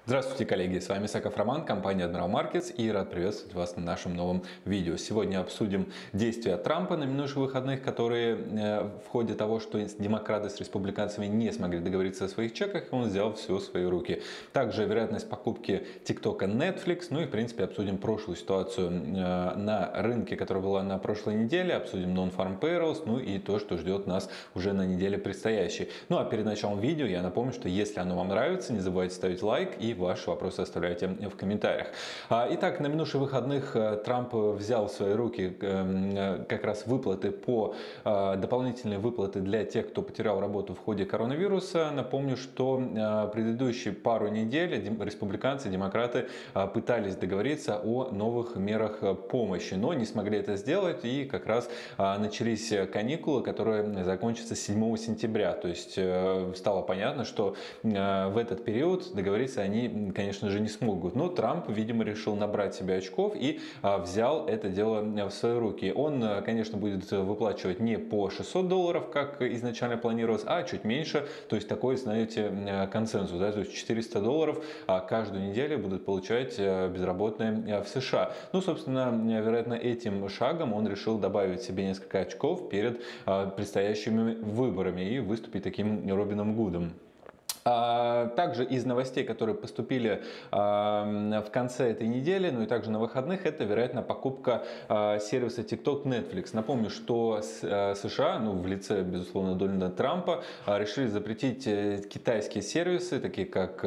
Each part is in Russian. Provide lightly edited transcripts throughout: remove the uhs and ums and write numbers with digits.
Здравствуйте, коллеги! С вами Исаков Роман, компания Admiral Markets, и рад приветствовать вас на нашем новом видео. Сегодня обсудим действия Трампа на минувших выходных, которые в ходе того, что демократы с республиканцами не смогли договориться о своих чеках, он взял все в свои руки. Также вероятность покупки ТикТока Netflix, ну и в принципе обсудим прошлую ситуацию на рынке, которая была на прошлой неделе, обсудим Non-Farm Payrolls, ну и то, что ждет нас уже на неделе предстоящей. Ну а перед началом видео я напомню, что если оно вам нравится, не забывайте ставить лайк и ваши вопросы оставляйте в комментариях. Итак, на минувших выходных Трамп взял в свои руки как раз выплаты дополнительные выплаты для тех, кто потерял работу в ходе коронавируса. Напомню, что предыдущие пару недель республиканцы, демократы пытались договориться о новых мерах помощи, но не смогли это сделать, и как раз начались каникулы, которые закончатся 7 сентября. То есть стало понятно, что в этот период договориться они, конечно же, не смогут. Но Трамп, видимо, решил набрать себе очков и взял это дело в свои руки. Он, конечно, будет выплачивать не по $600, как изначально планировалось, а чуть меньше. То есть такой, знаете, консенсус. Да? То есть $400 каждую неделю будут получать безработные в США. Ну, собственно, вероятно, этим шагом он решил добавить себе несколько очков перед предстоящими выборами и выступить таким Робином Гудом. Также из новостей, которые поступили в конце этой недели, ну и также на выходных, это, вероятно, покупка сервиса TikTok Netflix. Напомню, что США, ну в лице, безусловно, Дональда Трампа, решили запретить китайские сервисы, такие как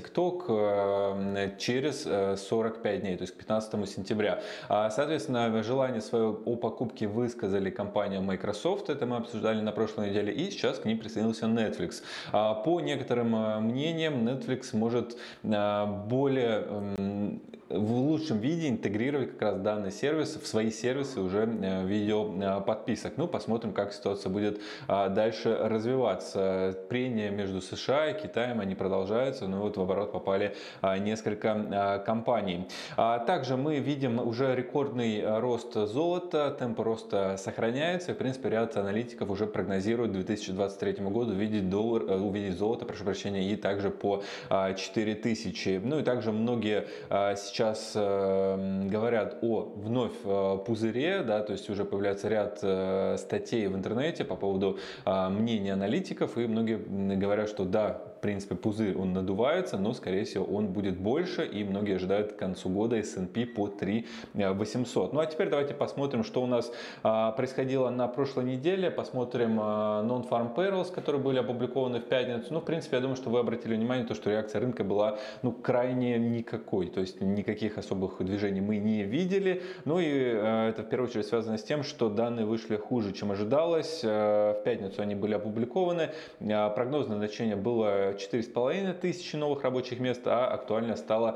TikTok, через 45 дней, то есть к 15 сентября. Соответственно, желание свое о покупке высказали компания Microsoft, это мы обсуждали на прошлой неделе, и сейчас к ним присоединился Netflix. По некоторым мнениям, Netflix может более в лучшем виде интегрировать как раз данный сервис в свои сервисы уже видео подписок. Ну, посмотрим, как ситуация будет дальше развиваться. Прения между США и Китаем, они продолжаются, но вот в оборот попали несколько компаний. Также мы видим уже рекордный рост золота, темпы роста сохраняются. В принципе, ряд аналитиков уже прогнозируют к 2023 году увидеть золото, прошу прощения, и также по 4000. Ну и также многие сейчас говорят о вновь пузыре, да, то есть уже появляется ряд статей в интернете по поводу мнения аналитиков, и многие говорят, что да, в принципе, пузырь он надувается, но, скорее всего, он будет больше, и многие ожидают к концу года S&P по 3800. Ну а теперь давайте посмотрим, что у нас происходило на прошлой неделе, посмотрим Non-Farm Payrolls, которые были опубликованы в пятницу. Ну, в принципе, я думаю, что вы обратили внимание, то, что реакция рынка была, ну, крайне никакой, то есть никаких особых движений мы не видели. Ну и это в первую очередь связано с тем, что данные вышли хуже, чем ожидалось. В пятницу они были опубликованы. Прогнозное значение было 4500 новых рабочих мест, а актуально стало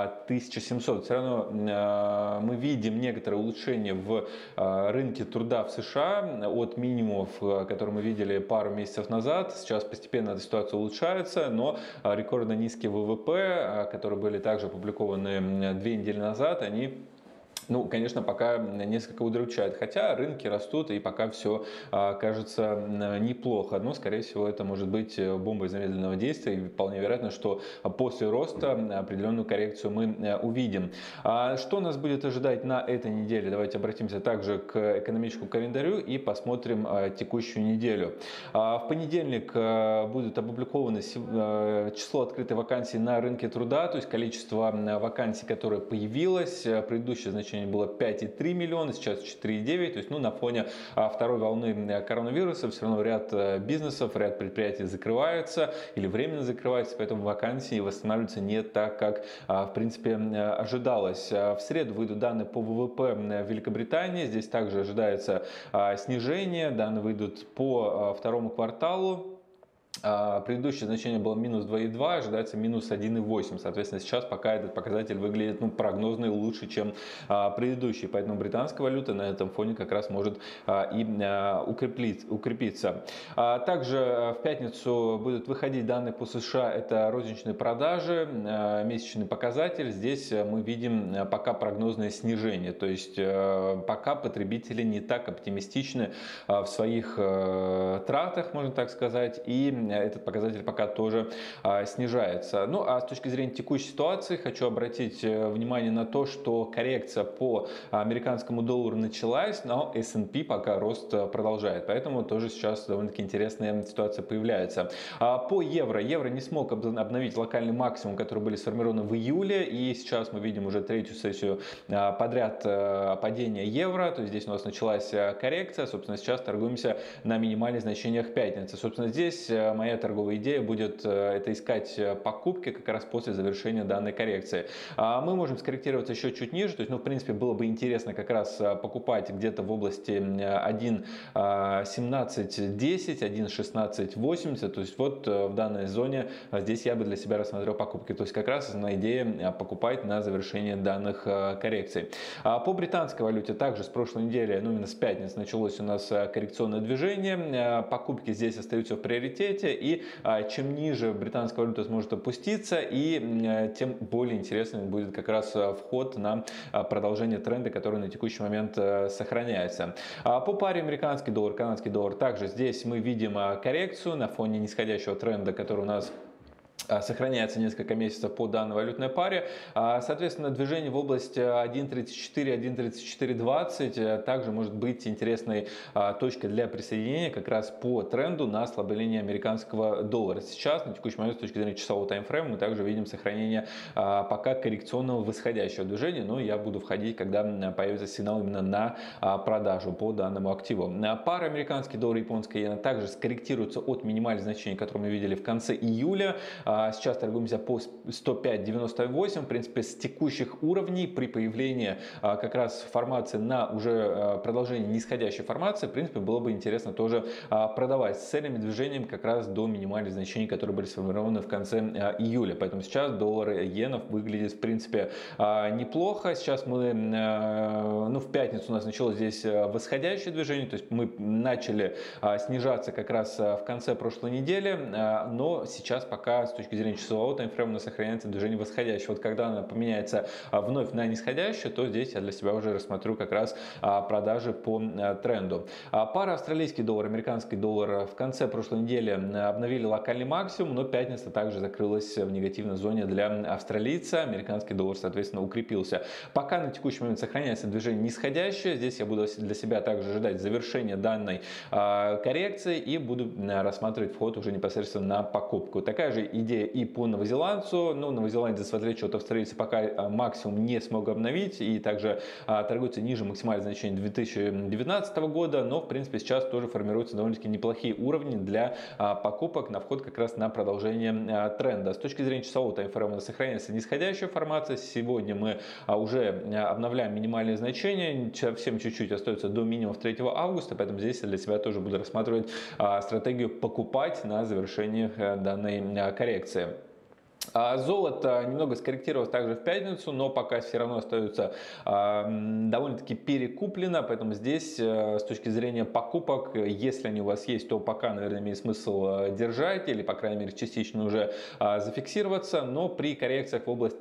1700. Все равно мы видим некоторое улучшение в рынке труда в США от минимумов, которые мы видели пару месяцев назад. Сейчас постепенно эта ситуация улучшается, но рекордно низкие ВВП, которые были также опубликованы 2 недели назад, они, ну, конечно, пока несколько удручает, хотя рынки растут и пока все кажется неплохо, но, скорее всего, это может быть бомбой замедленного действия, и вполне вероятно, что после роста определенную коррекцию мы увидим. Что нас будет ожидать на этой неделе? Давайте обратимся также к экономическому календарю и посмотрим текущую неделю. В понедельник будет опубликовано число открытых вакансий на рынке труда, то есть количество вакансий, которое появилось. Предыдущее значение было 5,3 миллиона, сейчас 4,9. То есть, ну, на фоне второй волны коронавируса все равно ряд бизнесов, ряд предприятий закрываются или временно закрываются, поэтому вакансии восстанавливаются не так, как, в принципе, ожидалось. В среду выйдут данные по ВВП Великобритании. Здесь также ожидается снижение. Данные выйдут по второму кварталу. Предыдущее значение было минус 2,2, ожидается минус 1,8. Соответственно, сейчас пока этот показатель выглядит, ну, прогнозный лучше, чем предыдущий. Поэтому британская валюта на этом фоне как раз может укрепиться. Также в пятницу будут выходить данные по США. Это розничные продажи, месячный показатель. Здесь мы видим пока прогнозное снижение. То есть пока потребители не так оптимистичны в своих тратах, можно так сказать, и этот показатель пока тоже снижается. Ну а с точки зрения текущей ситуации хочу обратить внимание на то, что коррекция по американскому доллару началась, но S&P пока рост продолжает. Поэтому тоже сейчас довольно-таки интересная ситуация появляется. По евро. Евро не смог обновить локальный максимум, которые были сформированы в июле. И сейчас мы видим уже третью сессию подряд падения евро. То есть здесь у нас началась коррекция. Собственно, сейчас торгуемся на минимальных значениях пятницы. Собственно, здесь моя торговая идея будет это искать покупки как раз после завершения данной коррекции. Мы можем скорректироваться еще чуть ниже. То есть, ну, в принципе, было бы интересно как раз покупать где-то в области 1.1710, 1.1680. То есть вот в данной зоне здесь я бы для себя рассмотрел покупки. То есть как раз основная идея покупать на завершение данных коррекций. По британской валюте также с прошлой недели, ну именно с пятницы, началось у нас коррекционное движение. Покупки здесь остаются в приоритете. И чем ниже британская валюта сможет опуститься, и тем более интересным будет как раз вход на продолжение тренда, который на текущий момент сохраняется. По паре американский доллар, канадский доллар, также здесь мы видим коррекцию на фоне нисходящего тренда, который у нас сохраняется несколько месяцев по данной валютной паре. Соответственно, движение в область 1.34, 1.3420 также может быть интересной точкой для присоединения как раз по тренду на ослабление американского доллара. Сейчас, на текущий момент, с точки зрения часового таймфрейма, мы также видим сохранение пока коррекционного восходящего движения, но я буду входить, когда появится сигнал именно на продажу по данному активу. Пара американский доллар и японская иена также скорректируются от минимальных значений, которые мы видели в конце июля. Сейчас торгуемся по 105.98. В принципе, с текущих уровней при появлении как раз формации на уже продолжение нисходящей формации, в принципе, было бы интересно тоже продавать с целями движением как раз до минимальных значений, которые были сформированы в конце июля. Поэтому сейчас доллар и иена выглядит, в принципе, неплохо. Сейчас мы, ну, в пятницу у нас началось здесь восходящее движение, то есть мы начали снижаться как раз в конце прошлой недели, но сейчас пока с точки зрения часового таймфрейма у нас сохраняется движение восходящее. Вот когда она поменяется вновь на нисходящее, то здесь я для себя уже рассмотрю как раз продажи по тренду. Пара австралийский доллар, американский доллар в конце прошлой недели обновили локальный максимум, но пятница также закрылась в негативной зоне для австралийца. Американский доллар, соответственно, укрепился. Пока на текущий момент сохраняется движение нисходящее. Здесь я буду для себя также ожидать завершения данной коррекции и буду рассматривать вход уже непосредственно на покупку. Такая же идея и по новозеландцу. Но новозеландец, в отличие от австралийца, пока максимум не смог обновить и также торгуется ниже максимальных значений 2019 года, но в принципе сейчас тоже формируются довольно-таки неплохие уровни для покупок на вход как раз на продолжение тренда. С точки зрения часового таймфрейма сохраняется нисходящая формация. Сегодня мы уже обновляем минимальные значения, совсем чуть-чуть остается до минимума 3 августа, поэтому здесь я для себя тоже буду рассматривать стратегию покупать на завершении данной коррекции. Золото немного скорректировалось также в пятницу, но пока все равно остается довольно-таки перекуплено, поэтому здесь с точки зрения покупок, если они у вас есть, то пока, наверное, имеет смысл держать или, по крайней мере, частично уже зафиксироваться, но при коррекциях в область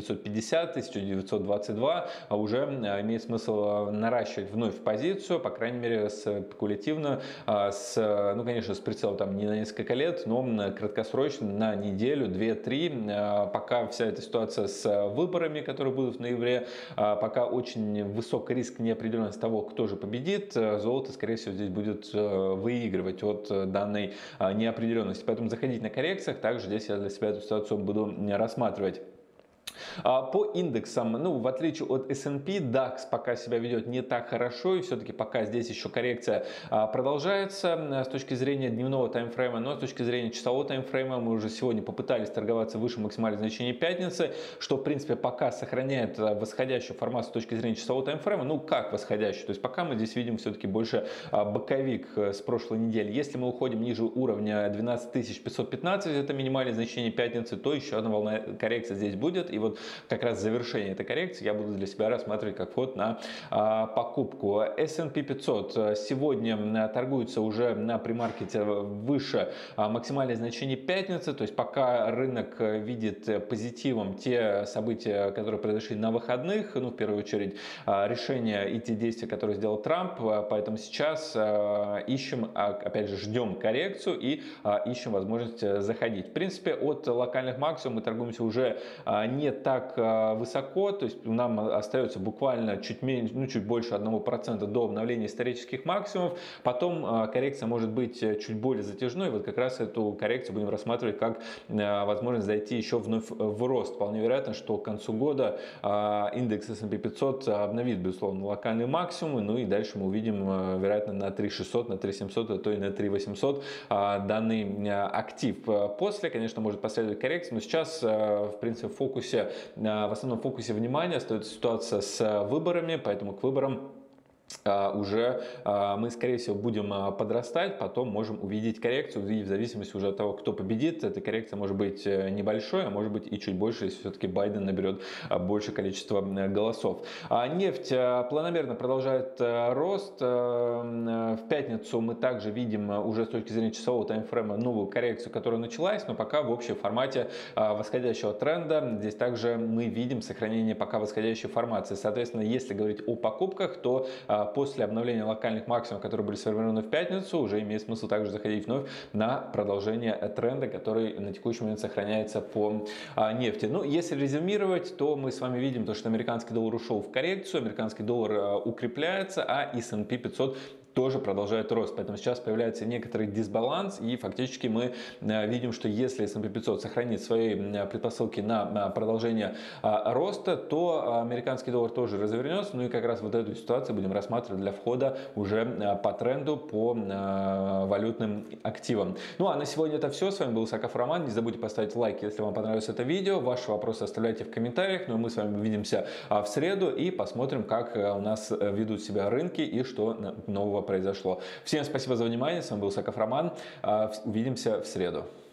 1900-1922 уже имеет смысл наращивать вновь позицию, по крайней мере, спекулятивно, ну, конечно, с прицелом там не на несколько лет, но краткосрочно на неделю, 2-3, пока вся эта ситуация с выборами, которые будут в ноябре, пока очень высок риск неопределенности того, кто же победит, золото, скорее всего, здесь будет выигрывать от данной неопределенности. Поэтому заходить на коррекциях, также здесь я для себя эту ситуацию буду рассматривать. По индексам, ну, в отличие от S&P, DAX пока себя ведет не так хорошо, и все-таки пока здесь еще коррекция продолжается с точки зрения дневного таймфрейма, но с точки зрения часового таймфрейма мы уже сегодня попытались торговаться выше максимальных значений пятницы, что, в принципе, пока сохраняет восходящую формацию с точки зрения часового таймфрейма. Ну, как восходящую? То есть пока мы здесь видим все-таки больше боковик с прошлой недели. Если мы уходим ниже уровня 12515, это минимальное значение пятницы, то еще одна волна коррекции здесь будет. И вот как раз завершение этой коррекции я буду для себя рассматривать как вход на покупку. S&P 500 сегодня торгуется уже на премаркете выше максимальное значение пятницы, то есть пока рынок видит позитивом те события, которые произошли на выходных, ну, в первую очередь решения и те действия, которые сделал Трамп, поэтому сейчас ищем, опять же, ждем коррекцию и ищем возможность заходить. В принципе, от локальных максимумов мы торгуемся уже не так высоко, то есть нам остается буквально чуть меньше, ну, чуть больше 1% до обновления исторических максимумов. Потом коррекция может быть чуть более затяжной. Вот как раз эту коррекцию будем рассматривать как возможность зайти еще вновь в рост. Вполне вероятно, что к концу года индекс S&P 500 обновит, безусловно, локальные максимумы. Ну и дальше мы увидим, вероятно, на 3600, на 3700, а то и на 3800 данный актив. После, конечно, может последовать коррекция, но сейчас, в принципе, в основном фокусе внимания остается ситуация с выборами, поэтому к выборам уже мы, скорее всего, будем подрастать, потом можем увидеть коррекцию, и в зависимости уже от того, кто победит, эта коррекция может быть небольшой, а может быть и чуть больше, если все-таки Байден наберет большее количество голосов. Нефть планомерно продолжает рост. В пятницу мы также видим уже с точки зрения часового таймфрейма новую коррекцию, которая началась, но пока в общем формате восходящего тренда. Здесь также мы видим сохранение пока восходящей формации. Соответственно, если говорить о покупках, то после обновления локальных максимумов, которые были сформированы в пятницу, уже имеет смысл также заходить вновь на продолжение тренда, который на текущий момент сохраняется по нефти. Ну, если резюмировать, то мы с вами видим, что американский доллар ушел в коррекцию, американский доллар укрепляется, а S&P 500 тоже продолжает рост. Поэтому сейчас появляется некоторый дисбаланс, и фактически мы видим, что если S&P 500 сохранит свои предпосылки на продолжение роста, то американский доллар тоже развернется. Ну и как раз вот эту ситуацию будем рассматривать для входа уже по тренду по валютным активам. Ну а на сегодня это все. С вами был Исаков Роман. Не забудьте поставить лайк, если вам понравилось это видео. Ваши вопросы оставляйте в комментариях. Ну и мы с вами увидимся в среду и посмотрим, как у нас ведут себя рынки и что нового произошло. Всем спасибо за внимание. С вами был Исаков Роман. Увидимся в среду.